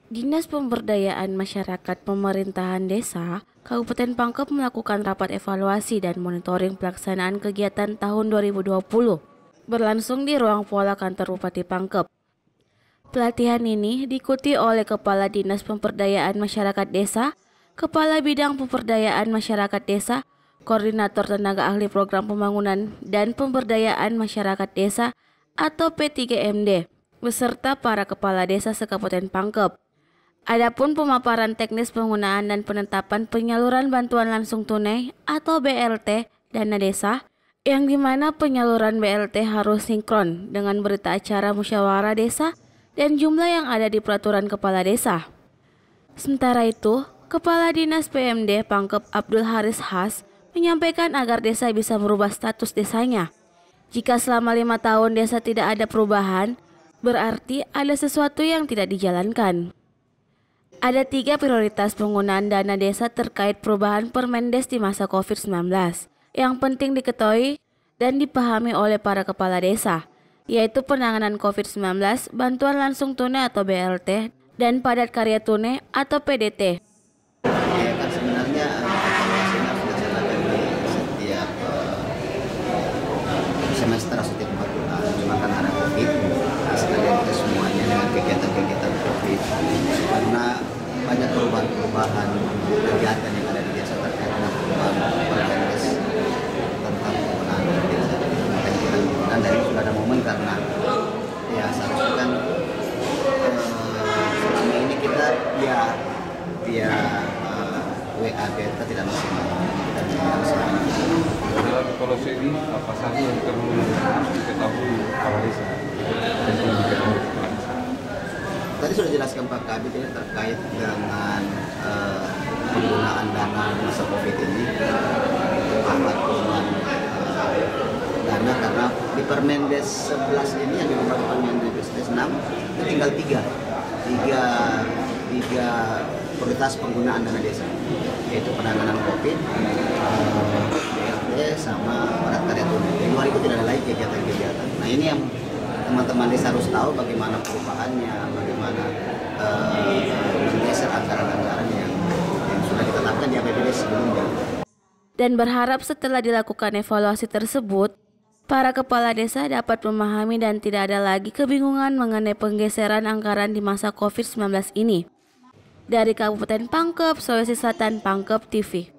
Dinas Pemberdayaan Masyarakat Pemerintahan Desa, Kabupaten Pangkep melakukan rapat evaluasi dan monitoring pelaksanaan kegiatan tahun 2020 berlangsung di ruang pola kantor Bupati Pangkep. Pelatihan ini diikuti oleh Kepala Dinas Pemberdayaan Masyarakat Desa, Kepala Bidang Pemberdayaan Masyarakat Desa, Koordinator Tenaga Ahli Program Pembangunan dan Pemberdayaan Masyarakat Desa atau P3MD, beserta para kepala desa se-Kabupaten Pangkep. Adapun pemaparan teknis penggunaan dan penetapan penyaluran bantuan langsung tunai atau BLT dana desa, yang dimana penyaluran BLT harus sinkron dengan berita acara musyawarah desa dan jumlah yang ada di peraturan kepala desa. Sementara itu, Kepala Dinas PMD Pangkep Abdul Haris Has menyampaikan agar desa bisa merubah status desanya. Jika selama 5 tahun desa tidak ada perubahan, berarti ada sesuatu yang tidak dijalankan. Ada 3 prioritas penggunaan dana desa terkait perubahan Permendes di masa COVID-19 yang penting diketahui dan dipahami oleh para kepala desa, yaitu penanganan COVID-19, bantuan langsung tunai atau BLT, dan padat karya tunai atau PDT. Ya kan sebenarnya evaluasi harus dilaksanakan di setiap semester setiap 4 bulan. Cuma kan ada COVID, sekalian kita semuanya dengan kegiatan-kegiatan COVID, karena banyak perubahan-perubahan kegiatan yang ada di desa terkait dengan perubahan Permendes tentang penggunaan desa. Makanya kita dan dari sudah ada momen karena ya seharusnya kan selama ini kita via WA kita tidak maksimal. Dalam evaluasi ini apa saja yang perlu diketahui kepala desa? Tadi sudah jelaskan Pak Kabit ini terkait dengan penggunaan dana masa COVID ini, penggunaan dana karena di Permendes 11 ini yang diubah Permendes 6 itu tinggal tiga prioritas penggunaan dana desa, yaitu penanganan COVID, BLT sama padat karya tunai. Di luar itu tidak ada lagi kegiatan-kegiatan. Nah ini yang teman-teman desa harus tahu bagaimana perubahannya, bagaimana menggeser anggaran-anggaran yang sudah ditetapkan di APBD sebelumnya. Dan berharap setelah dilakukan evaluasi tersebut, para kepala desa dapat memahami dan tidak ada lagi kebingungan mengenai penggeseran anggaran di masa COVID-19 ini. Dari Kabupaten Pangkep, Sulawesi Selatan, Pangkep TV.